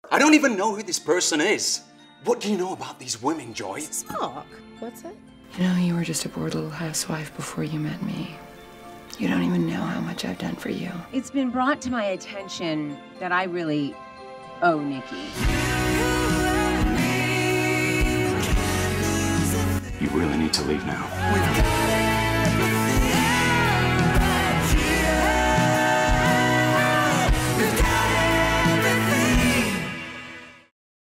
I don't even know who this person is. What do you know about these women, Joy? Spark? What's it? You know, you were just a poor little housewife before you met me. You don't even know how much I've done for you. It's been brought to my attention that I really owe Nikki. You really need to leave now.